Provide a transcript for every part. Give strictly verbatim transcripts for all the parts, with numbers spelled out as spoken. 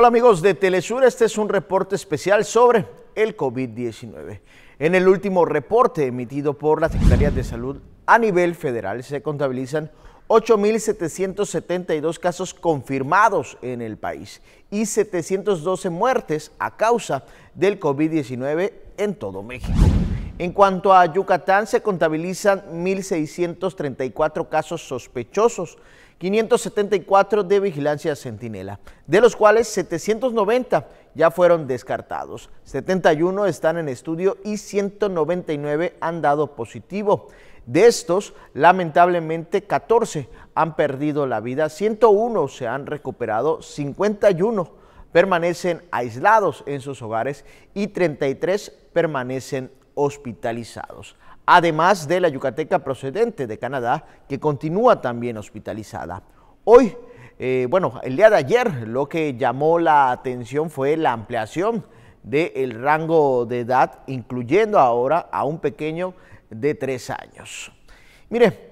Hola amigos de Telesur, este es un reporte especial sobre el COVID diecinueve. En el último reporte emitido por la Secretaría de Salud a nivel federal se contabilizan ocho mil setecientos setenta y dos casos confirmados en el país y setecientas doce muertes a causa del COVID diecinueve en todo México. En cuanto a Yucatán, se contabilizan mil seiscientos treinta y cuatro casos sospechosos, quinientos setenta y cuatro de vigilancia centinela, de los cuales setecientos noventa ya fueron descartados, setenta y uno están en estudio y ciento noventa y nueve han dado positivo. De estos, lamentablemente, catorce han perdido la vida, ciento uno se han recuperado, cincuenta y uno permanecen aislados en sus hogares y treinta y tres permanecen hospitalizados. Además de la yucateca procedente de Canadá, que continúa también hospitalizada. Hoy, eh, bueno, el día de ayer, lo que llamó la atención fue la ampliación del rango de edad, incluyendo ahora a un pequeño de tres años. Mire,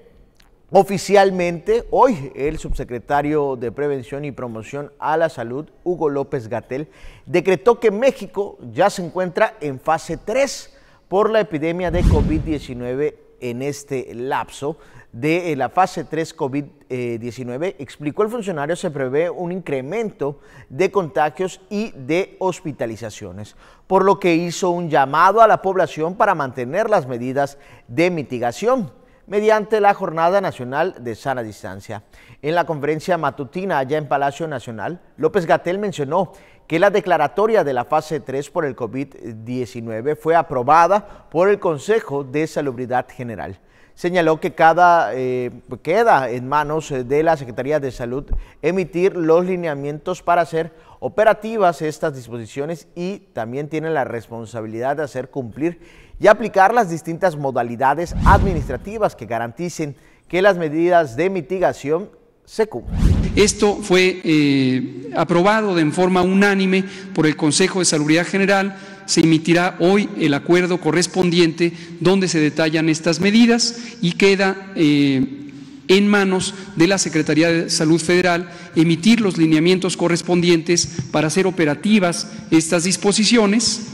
oficialmente, hoy el subsecretario de Prevención y Promoción a la Salud, Hugo López-Gatell, decretó que México ya se encuentra en fase tres por la epidemia de COVID diecinueve. En este lapso de la fase tres COVID diecinueve, explicó el funcionario, se prevé un incremento de contagios y de hospitalizaciones, por lo que hizo un llamado a la población para mantener las medidas de mitigación mediante la Jornada Nacional de Sana Distancia. En la conferencia matutina allá en Palacio Nacional, López-Gatell mencionó que la declaratoria de la fase tres por el COVID diecinueve fue aprobada por el Consejo de Salubridad General. Señaló que cada, eh, queda en manos de la Secretaría de Salud emitir los lineamientos para hacer operativas estas disposiciones y también tiene la responsabilidad de hacer cumplir y aplicar las distintas modalidades administrativas que garanticen que las medidas de mitigación se cumplan. Esto fue eh, aprobado de forma unánime por el Consejo de Salubridad General. Se emitirá hoy el acuerdo correspondiente donde se detallan estas medidas y queda eh, en manos de la Secretaría de Salud Federal emitir los lineamientos correspondientes para hacer operativas estas disposiciones,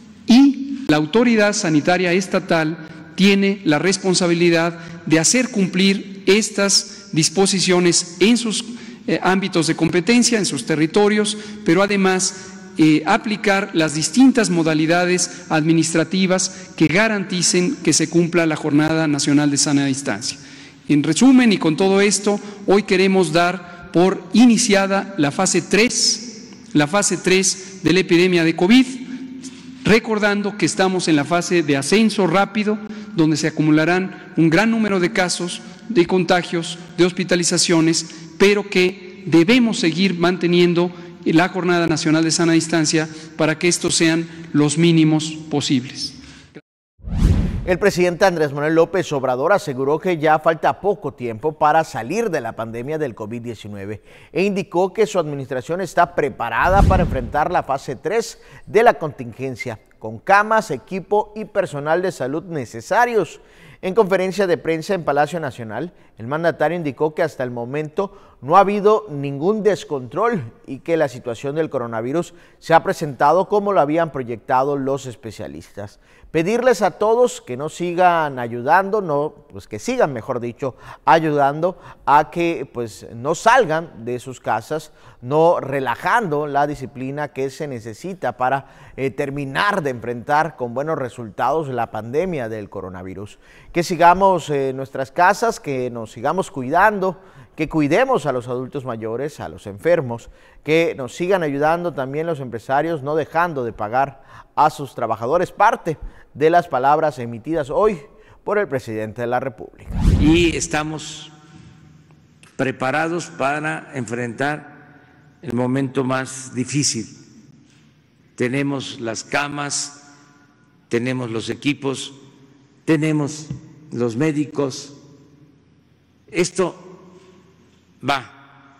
y la autoridad sanitaria estatal tiene la responsabilidad de hacer cumplir estas disposiciones en sus eh, ámbitos de competencia, en sus territorios, pero además eh, aplicar las distintas modalidades administrativas que garanticen que se cumpla la Jornada Nacional de Sana Distancia. En resumen, y con todo esto, hoy queremos dar por iniciada la fase tres, la fase tres de la epidemia de COVID, recordando que estamos en la fase de ascenso rápido, donde se acumularán un gran número de casos, de contagios, de hospitalizaciones, pero que debemos seguir manteniendo la Jornada Nacional de Sana Distancia para que estos sean los mínimos posibles. El presidente Andrés Manuel López Obrador aseguró que ya falta poco tiempo para salir de la pandemia del COVID diecinueve e indicó que su administración está preparada para enfrentar la fase tres de la contingencia, con camas, equipo y personal de salud necesarios. En conferencia de prensa en Palacio Nacional, el mandatario indicó que hasta el momento no ha habido ningún descontrol y que la situación del coronavirus se ha presentado como lo habían proyectado los especialistas. Pedirles a todos que no sigan ayudando, no, pues que sigan, mejor dicho, ayudando a que pues no salgan de sus casas, no relajando la disciplina que se necesita para eh, terminar de enfrentar con buenos resultados la pandemia del coronavirus. Que sigamos en nuestras casas, que nos sigamos cuidando, que cuidemos a los adultos mayores, a los enfermos, que nos sigan ayudando también los empresarios, no dejando de pagar a sus trabajadores, parte de las palabras emitidas hoy por el presidente de la República. Y estamos preparados para enfrentar el momento más difícil. Tenemos las camas, tenemos los equipos, tenemos los médicos. Esto va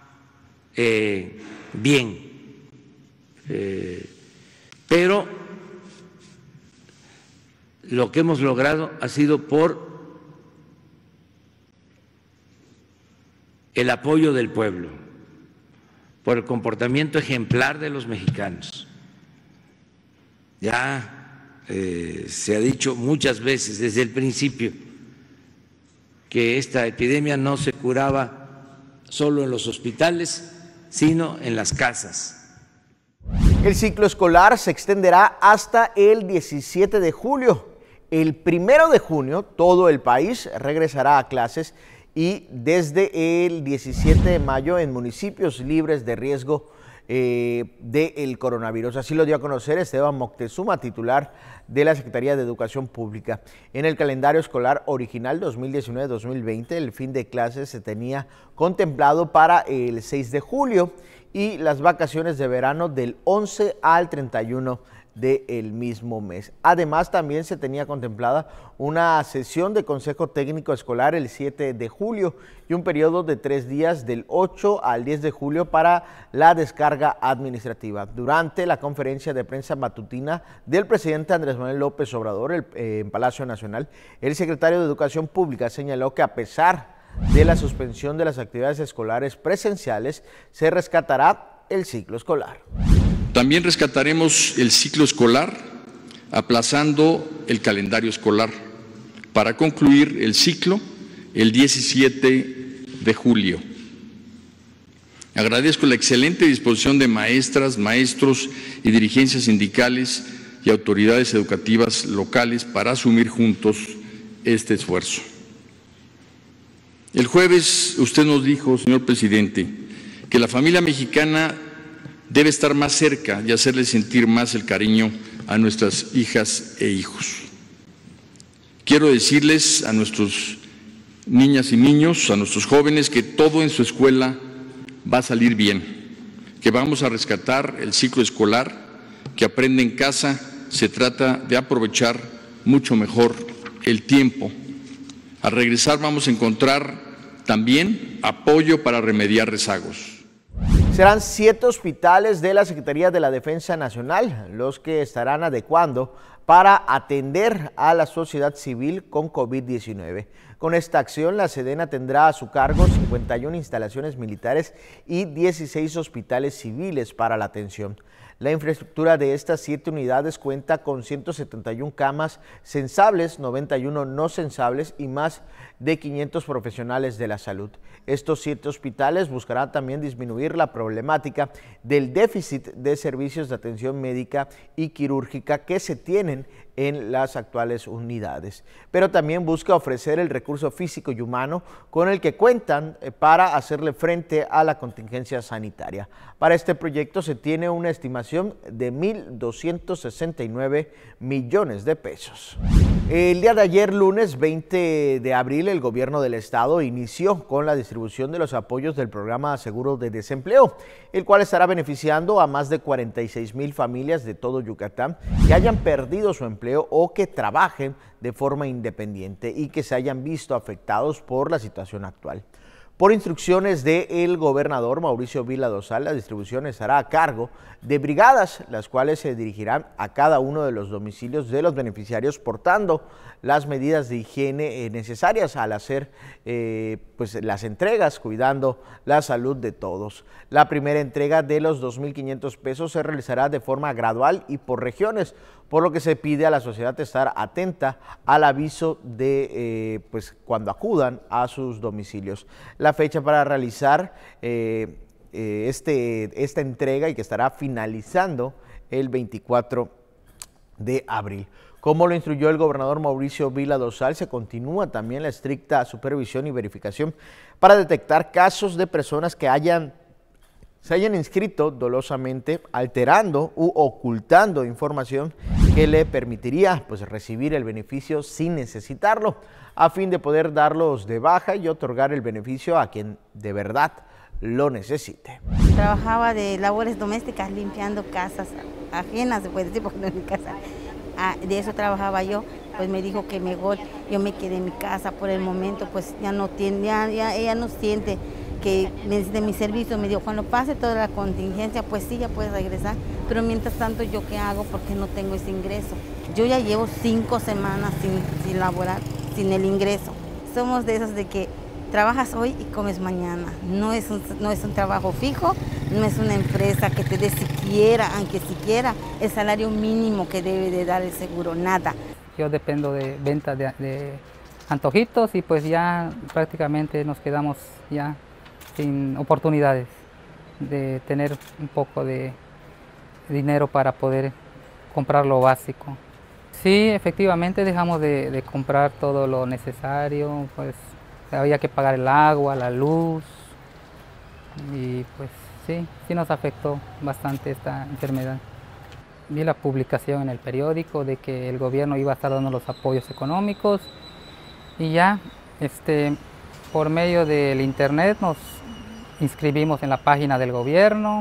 eh, bien, eh, pero lo que hemos logrado ha sido por el apoyo del pueblo, por el comportamiento ejemplar de los mexicanos. Ya eh, se ha dicho muchas veces desde el principio que esta epidemia no se curaba solo en los hospitales, sino en las casas. El ciclo escolar se extenderá hasta el diecisiete de julio. El primero de junio todo el país regresará a clases y desde el diecisiete de mayo en municipios libres de riesgo eh, del coronavirus. Así lo dio a conocer Esteban Moctezuma, titular de la Secretaría de Educación Pública. En el calendario escolar original dos mil diecinueve dos mil veinte, el fin de clases se tenía contemplado para el seis de julio y las vacaciones de verano del once al treinta y uno del mismo mes. Además, también se tenía contemplada una sesión de Consejo Técnico Escolar el siete de julio y un periodo de tres días del ocho al diez de julio para la descarga administrativa. Durante la conferencia de prensa matutina del presidente Andrés Manuel López Obrador el, eh, en Palacio Nacional, el secretario de Educación Pública señaló que a pesar de la suspensión de las actividades escolares presenciales, se rescatará el ciclo escolar. También rescataremos el ciclo escolar, aplazando el calendario escolar para concluir el ciclo el diecisiete de julio. Agradezco la excelente disposición de maestras, maestros y dirigencias sindicales y autoridades educativas locales para asumir juntos este esfuerzo. El jueves usted nos dijo, señor presidente, que la familia mexicana debe estar más cerca y hacerle sentir más el cariño a nuestras hijas e hijos. Quiero decirles a nuestros niñas y niños, a nuestros jóvenes, que todo en su escuela va a salir bien, que vamos a rescatar el ciclo escolar, que aprende en casa. Se trata de aprovechar mucho mejor el tiempo. Al regresar vamos a encontrar también apoyo para remediar rezagos. Serán siete hospitales de la Secretaría de la Defensa Nacional los que estarán adecuando para atender a la sociedad civil con COVID diecinueve. Con esta acción, la Sedena tendrá a su cargo cincuenta y una instalaciones militares y dieciséis hospitales civiles para la atención. La infraestructura de estas siete unidades cuenta con ciento setenta y una camas censables, noventa y uno no censables y más de quinientos profesionales de la salud. Estos siete hospitales buscarán también disminuir la problemática del déficit de servicios de atención médica y quirúrgica que se tienen en las actuales unidades, pero también busca ofrecer el recurso físico y humano con el que cuentan para hacerle frente a la contingencia sanitaria. Para este proyecto se tiene una estimación de mil doscientos sesenta y nueve millones de pesos. El día de ayer, lunes veinte de abril, el gobierno del estado inició con la distribución de los apoyos del programa Seguro de Desempleo, el cual estará beneficiando a más de cuarenta y seis mil familias de todo Yucatán que hayan perdido su empleo o que trabajen de forma independiente y que se hayan visto afectados por la situación actual. Por instrucciones del gobernador Mauricio Vila Dosal, la distribución estará a cargo de brigadas, las cuales se dirigirán a cada uno de los domicilios de los beneficiarios, portando las medidas de higiene necesarias al hacer eh, pues, las entregas, cuidando la salud de todos. La primera entrega de los dos mil quinientos pesos se realizará de forma gradual y por regiones, por lo que se pide a la sociedad estar atenta al aviso de eh, pues, cuando acudan a sus domicilios. La fecha para realizar eh, eh, este, esta entrega y que estará finalizando el veinticuatro de abril. Como lo instruyó el gobernador Mauricio Vila Dosal, se continúa también la estricta supervisión y verificación para detectar casos de personas que hayan se hayan inscrito dolosamente, alterando u ocultando información que le permitiría pues, recibir el beneficio sin necesitarlo, a fin de poder darlos de baja y otorgar el beneficio a quien de verdad lo necesite. Trabajaba de labores domésticas, limpiando casas ajenas, se puede decir, porque no es mi casa. Ah, de eso trabajaba yo. Pues me dijo que mejor yo me quedé en mi casa por el momento, pues ya no tiene, ya, ya ella no siente que necesite mi servicio. Me dijo, cuando pase toda la contingencia, pues sí, ya puedes regresar, pero mientras tanto, ¿yo qué hago? Porque no tengo ese ingreso. Yo ya llevo cinco semanas sin, sin laborar, sin el ingreso. Somos de esos de que trabajas hoy y comes mañana. No es un, no es un trabajo fijo, no es una empresa que te dé siquiera, aunque siquiera, el salario mínimo que debe de dar el seguro, nada. Yo dependo de venta de, de antojitos y pues ya prácticamente nos quedamos ya sin oportunidades de tener un poco de dinero para poder comprar lo básico. Sí, efectivamente dejamos de, de comprar todo lo necesario, pues había que pagar el agua, la luz y pues sí, sí nos afectó bastante esta enfermedad. Vi la publicación en el periódico de que el gobierno iba a estar dando los apoyos económicos y ya este, por medio del internet nos inscribimos en la página del gobierno,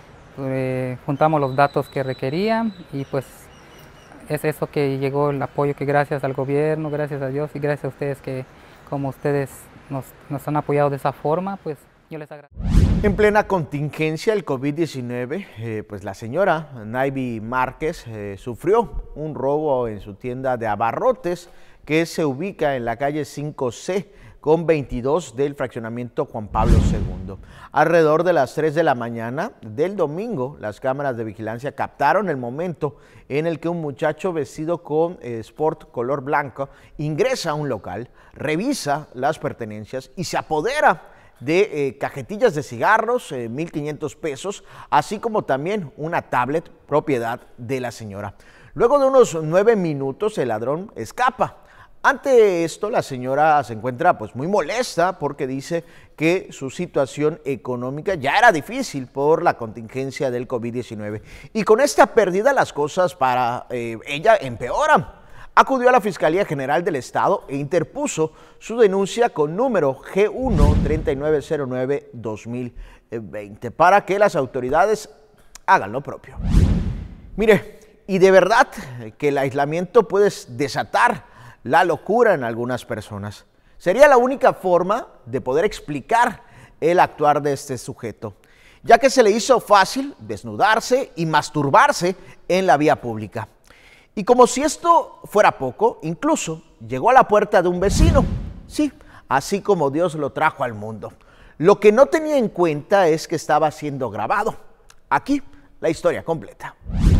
eh, juntamos los datos que requerían y pues es eso que llegó el apoyo que gracias al gobierno, gracias a Dios y gracias a ustedes que como ustedes nos, nos han apoyado de esa forma, pues yo les agradezco. En plena contingencia del COVID diecinueve, eh, pues la señora Naybi Márquez eh, sufrió un robo en su tienda de abarrotes que se ubica en la calle cinco C con veintidós del fraccionamiento Juan Pablo segundo. Alrededor de las tres de la mañana del domingo, las cámaras de vigilancia captaron el momento en el que un muchacho vestido con eh, sport color blanco ingresa a un local, revisa las pertenencias y se apodera de eh, cajetillas de cigarros, eh, mil quinientos pesos, así como también una tablet propiedad de la señora. Luego de unos nueve minutos, el ladrón escapa. Ante esto, la señora se encuentra pues muy molesta porque dice que su situación económica ya era difícil por la contingencia del COVID diecinueve. Y con esta pérdida las cosas para eh, ella empeoran. Acudió a la Fiscalía General del Estado e interpuso su denuncia con número G uno treinta y nueve cero nueve guión dos mil veinte para que las autoridades hagan lo propio. Mire, y de verdad que el aislamiento puede desatar la locura en algunas personas. Sería la única forma de poder explicar el actuar de este sujeto, ya que se le hizo fácil desnudarse y masturbarse en la vía pública. Y como si esto fuera poco, incluso llegó a la puerta de un vecino, sí, así como Dios lo trajo al mundo. Lo que no tenía en cuenta es que estaba siendo grabado. Aquí la historia completa.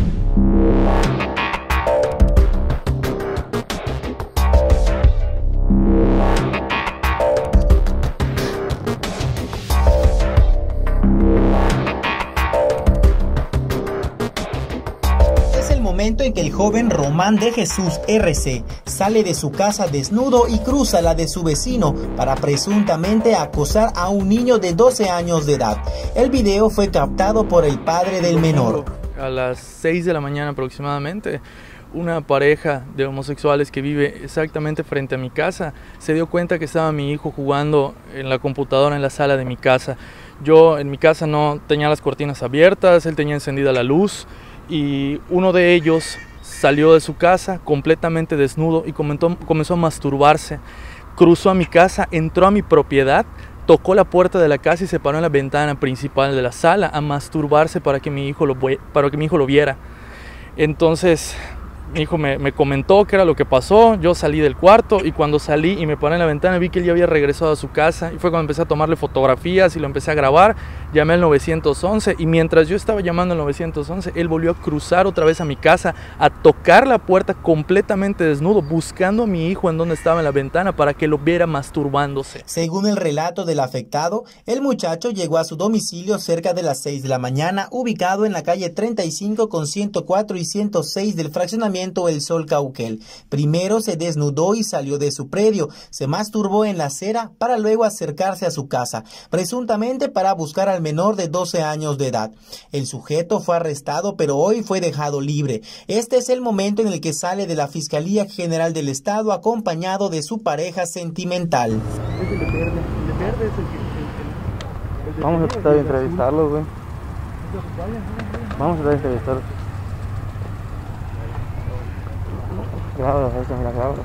Momento en que el joven Román de Jesús R C sale de su casa desnudo y cruza la de su vecino para presuntamente acosar a un niño de doce años de edad. El video fue captado por el padre del menor. A las seis de la mañana aproximadamente, una pareja de homosexuales que vive exactamente frente a mi casa se dio cuenta que estaba mi hijo jugando en la computadora en la sala de mi casa. Yo en mi casa no tenía las cortinas abiertas, él tenía encendida la luz. Y uno de ellos salió de su casa completamente desnudo y comenzó, comenzó a masturbarse. Cruzó a mi casa, entró a mi propiedad, tocó la puerta de la casa y se paró en la ventana principal de la sala a masturbarse para que mi hijo lo, para que mi hijo lo viera. Entonces mi hijo me, me comentó qué era lo que pasó, yo salí del cuarto y cuando salí y me paré en la ventana vi que él ya había regresado a su casa y fue cuando empecé a tomarle fotografías y lo empecé a grabar. Llamé al nueve once y mientras yo estaba llamando al nueve once, él volvió a cruzar otra vez a mi casa, a tocar la puerta completamente desnudo, buscando a mi hijo en donde estaba en la ventana para que lo viera masturbándose. Según el relato del afectado, el muchacho llegó a su domicilio cerca de las seis de la mañana, ubicado en la calle treinta y cinco con ciento cuatro y ciento seis del fraccionamiento El Sol Cauquel. Primero se desnudó y salió de su predio, se masturbó en la acera para luego acercarse a su casa, presuntamente para buscar al menor de doce años de edad. El sujeto fue arrestado, pero hoy fue dejado libre. Este es el momento en el que sale de la Fiscalía General del Estado acompañado de su pareja sentimental. Vamos a tratar de entrevistarlo, güey. Vamos a tratar de entrevistarlo. Grábalo, mira, grábalo.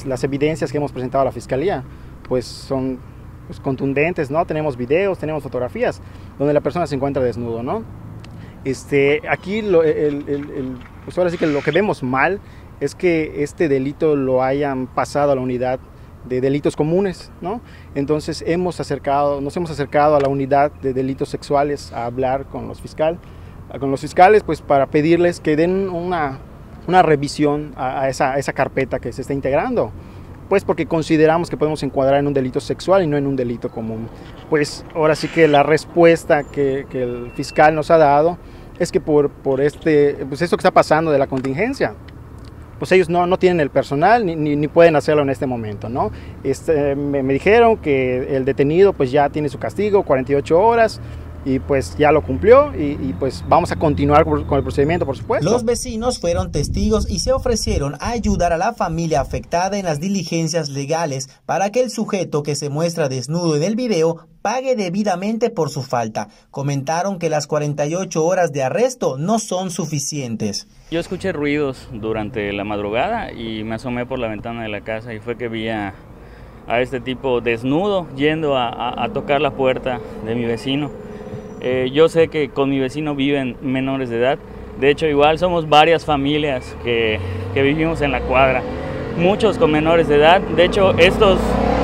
las, las evidencias que hemos presentado a la Fiscalía pues son pues, contundentes, ¿no? Tenemos videos, tenemos fotografías donde la persona se encuentra desnudo, ¿no? Este, aquí lo, el, el, el, pues ahora sí que lo que vemos mal es que este delito lo hayan pasado a la unidad de delitos comunes, ¿no? Entonces hemos acercado, nos hemos acercado a la unidad de delitos sexuales a hablar con los fiscal, con los fiscales, pues para pedirles que den una, una revisión a, a, esa, a esa carpeta que se está integrando, pues porque consideramos que podemos encuadrar en un delito sexual y no en un delito común. Pues ahora sí que la respuesta que, que el fiscal nos ha dado es que por, por este, pues esto que está pasando de la contingencia, pues ellos no, no tienen el personal ni, ni, ni pueden hacerlo en este momento, ¿no? Este, me, me dijeron que el detenido pues ya tiene su castigo, cuarenta y ocho horas, y pues ya lo cumplió y, y pues vamos a continuar con, con el procedimiento, por supuesto. Los vecinos fueron testigos y se ofrecieron a ayudar a la familia afectada en las diligencias legales para que el sujeto que se muestra desnudo en el video pague debidamente por su falta. Comentaron que las cuarenta y ocho horas de arresto no son suficientes. Yo escuché ruidos durante la madrugada y me asomé por la ventana de la casa y fue que vi a, a este tipo desnudo yendo a, a, a tocar la puerta de mi vecino. Eh, yo sé que con mi vecino viven menores de edad, de hecho igual somos varias familias que, que vivimos en la cuadra, muchos con menores de edad, de hecho estos,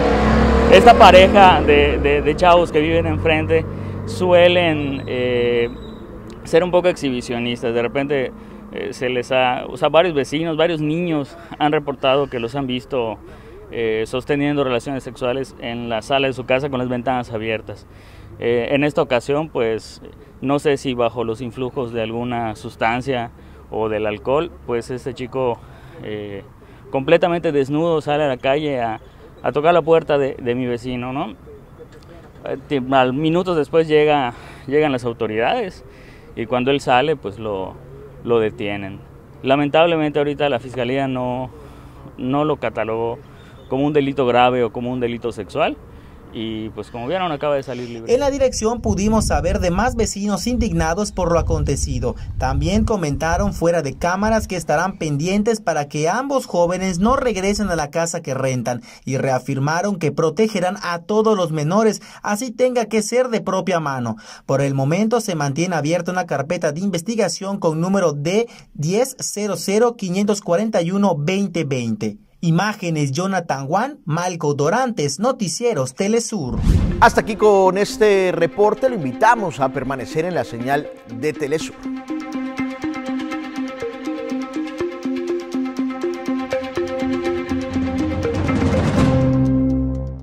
esta pareja de, de, de chavos que viven enfrente suelen eh, ser un poco exhibicionistas, de repente eh, se les ha, o sea, varios vecinos, varios niños han reportado que los han visto eh, sosteniendo relaciones sexuales en la sala de su casa con las ventanas abiertas. Eh, en esta ocasión, pues, no sé si bajo los influjos de alguna sustancia o del alcohol, pues este chico eh, completamente desnudo sale a la calle a, a tocar la puerta de, de mi vecino, ¿no? Eh, al minutos después llega, llegan las autoridades y cuando él sale, pues lo, lo detienen. Lamentablemente ahorita la Fiscalía no, no lo catalogó como un delito grave o como un delito sexual. Y pues como vieron acaba de salir libre. En la dirección pudimos saber de más vecinos indignados por lo acontecido. También comentaron fuera de cámaras que estarán pendientes para que ambos jóvenes no regresen a la casa que rentan y reafirmaron que protegerán a todos los menores, así tenga que ser de propia mano. Por el momento se mantiene abierta una carpeta de investigación con número D diez cero cero quinientos cuarenta y uno veinte veinte. Imágenes Jonathan Juan, Malco Dorantes, Noticieros Telesur. Hasta aquí con este reporte, lo invitamos a permanecer en la señal de Telesur.